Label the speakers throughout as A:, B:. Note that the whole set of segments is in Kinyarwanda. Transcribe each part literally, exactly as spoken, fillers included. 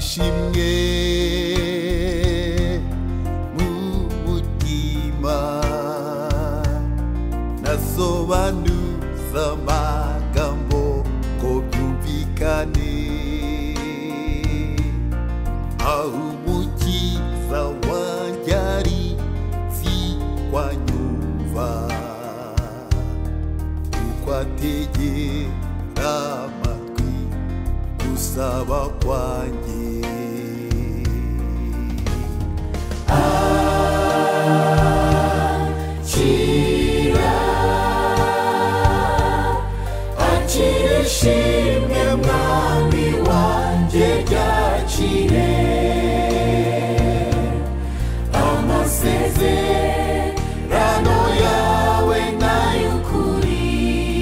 A: ishimwe mu mutima nasobanuza amagambo ngo byumvikane aho umukiza wanjye ari sikwanyumva uko ategera amatwi gusaba kwanjye
B: akira akira ishimwe mwami wanjye ryakire amasezerano yawe n'ay'ukuri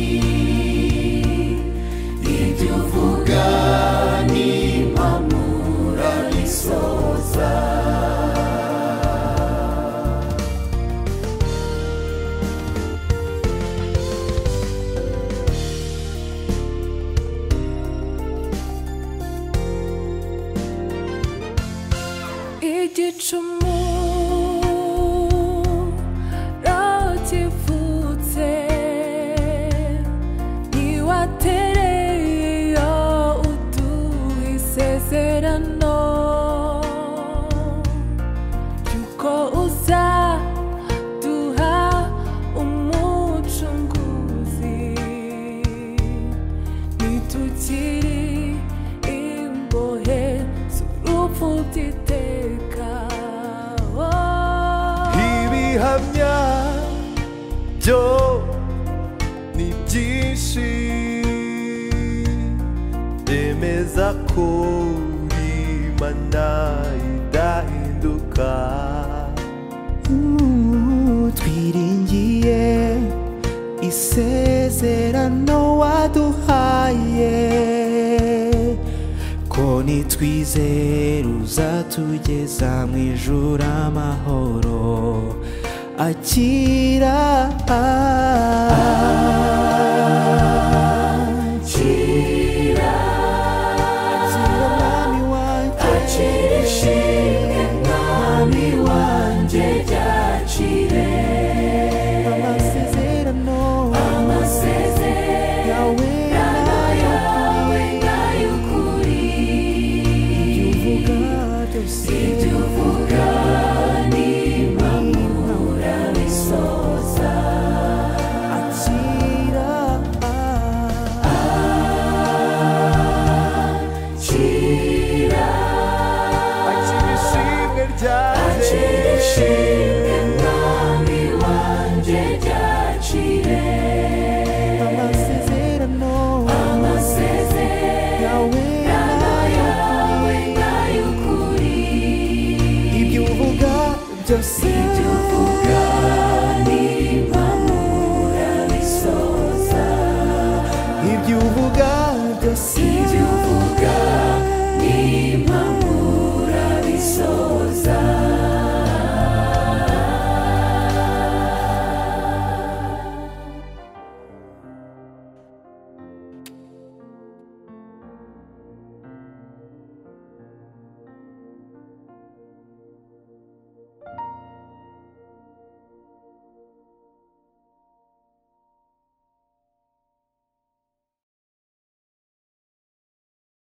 B: ibyo uvuga n'impamura bisoza
C: igicumu rakivutse ntiwatereyo uduha isezerano yuko uzaduha umucunguzi nitukiri imbohe z'urupfu by'iteka
A: ibihamya byo ni byinshi byemeza ko uri Imana idahinduka
D: twiringiye isezerano waduhaye ko nitwizera uzatugeza mu ijuru amahoro akira
B: akira
D: mwami wanjye
B: akira ishimwe mwami wanjye ryakire
D: amasezerano
B: amasezerano yawe n'ay'ukuri ibyo uvuga n'impamura bisoza
D: akira
B: akira
A: akira ishimwe ryanjye
B: akira ishimwe mwami wanjye ryakire
D: amasezerano
B: amasezerano yawe n'ay'ukuri
D: ibyo uvuga byose
B: ibyo uvuga n'impamura bisoza
D: ibyo uvuga byose